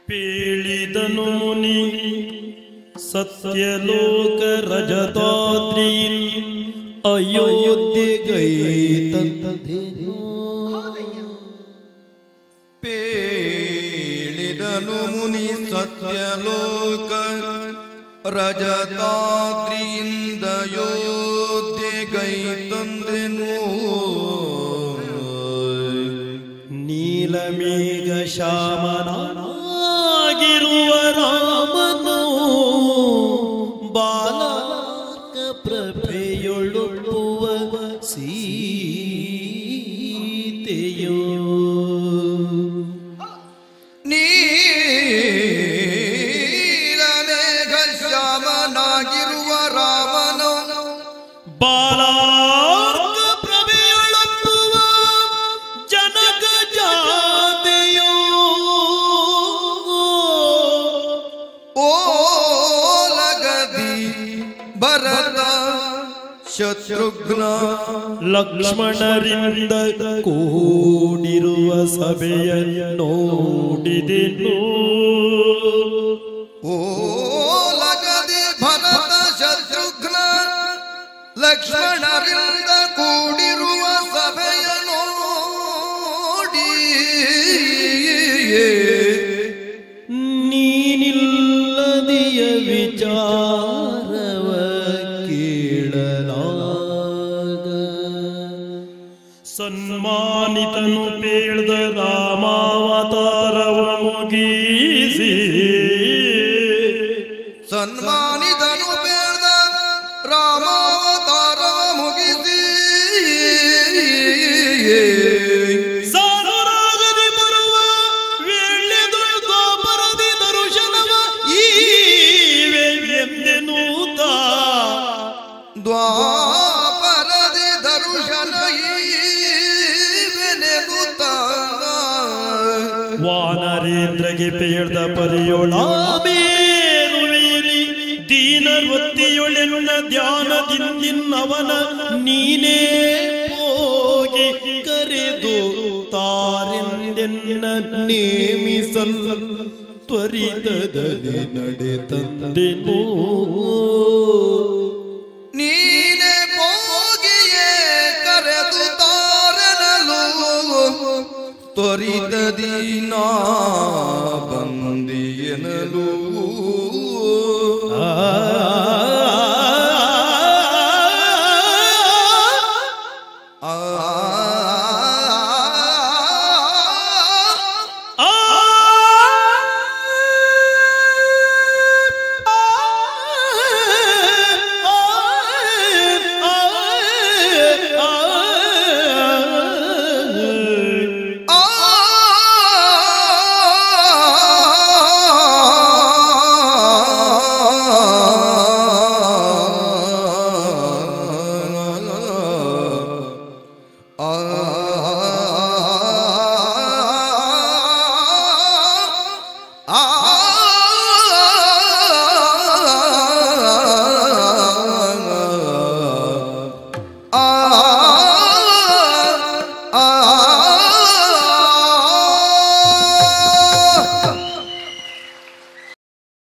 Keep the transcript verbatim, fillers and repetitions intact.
ಪೇಳಿದನು ಮುನಿ ಸತ್ಯಲೋಕ ರಜತಾದ್ರಿ ಅಯೋಧ್ಯೆಗೈತಂತೆನು. ಪೇಳಿದನು ಮುನಿ ಸತ್ಯಲೋಕ ರಜತಾದ್ರಿಯಿಂದ ಅಯೋಧ್ಯೆಗೈತಂತೆನು. ನೀಲಮೇಘ ಶ್ಯಾಮನಾಗಿರುವ ರಾಮನು ಬಾಲಕ ಪ್ರಭೆಯೊಳುವ ಸೀತೆಯೋ. ನೀಲಮೇಘ ಶ್ಯಾಮನಾಗಿರುವ ರಾಮನು ಬಾಲಕ ಪ್ರಭೆಯೊಳುವ ಜನಕ ಜಾತೆಯೋ. ಓಲಗದಿ ಭರತ ಶತ್ರುಘ್ನ ಲಕ್ಷ್ಮಣರಿಂದ ಕೂಡಿರುವ ಸಭೆಯ ನೋಡಿದೆನು. ಓಲಗದಿ ಭರತ ಶತ್ರುಘ್ನ ಲಕ್ಷ್ಮಣರಿಂದ ಕೂಡಿರುವ ಸಭೆಯ ನೋಡಿ ನೀನಿಲ್ಲದೆಯ ವಿಚಾರವ ಕೇಳಲಾಗ. ಸನ್ಮಾನಿತನು ಪೇಳ್ದ ರಾಮಾವತಾರವ ಮುಗಿಸಿ. ಸನ್ಮಾನಿತನು ಬೇಡ ರಾಮಾವತಾರವ ಮುಗಿಸಿ ಸಾನುರಾಗದಿ ಬರುವ ವೇಳೆದು ದ್ವಾಪರದಿ ದರ್ಶನವ ಈವೆಂದೆನೂತ. ದ್ವಾಪರದಿ ದರ್ಶನ ಈವೆನೆನುತ. ವಾನರೇಂದ್ರಗೆ ಪೇಳ್ದ ಪರಿಯೋಳಾಮೇರುವೇರಿ ದೀನವತ್ತಿಯೊಳೆನ್ನ ಧ್ಯಾನದಿಂದಿನ್ನವನ ನೀನೇ ಹೋಗಿ ಕರೆದು ತಾರೆಂದೆನ್ನ ನೇಮಿಸಲ್ ತ್ವರಿತದಲ್ಲಿ ನಡೆತಂದೆನು. ನೀನೆ ಹೋಗಿಯೇ ಕರೆದು ತಾರನಲು ತ್ವರಿತದಿ ನಾ